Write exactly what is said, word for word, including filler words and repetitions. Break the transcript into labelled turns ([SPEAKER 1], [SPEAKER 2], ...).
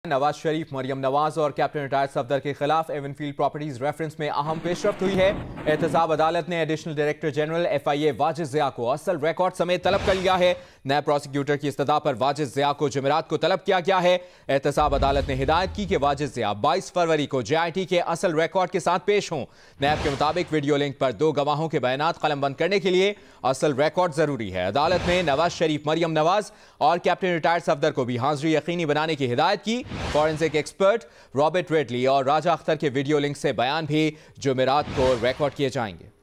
[SPEAKER 1] नवाज शरीफ, मरियम नवाज और captain retired Safdar के खिलाफ एवनफील्ड प्रॉपर्टीज रेफरेंस में अहम पेशरफ्त हुई है। एहतसाब अदालत ने additional director general F I A Wajid Zia को असल रिकॉर्ड समेत तलब कर लिया है। नए प्रोसिक्यूटर की इस्तदा पर वाजिद ज़िया को जुमेरात को तलब किया गया है। एहतसाब अदालत ने हिदायत की कि वाजिद ज़िया बाईस फरवरी को जे आई टी के असल रिकॉर्ड के साथ पेश हों। नैब के मुताबिक वीडियो लिंक पर दो गवाहों के बयानात कलमबंद करने के लिए असल रिकॉर्ड जरूरी है। अदालत ने नवाज शरीफ, मरियम नवाज और कैप्टन रिटायर्ड सफदर को भी हाजिरी यकीनी बनाने की हिदायत की। फॉरेंसिक एक्सपर्ट रॉबर्ट रेडली और राजा अख्तर के वीडियो लिंक से बयान भी जुमेरात को रिकॉर्ड किए जाएंगे।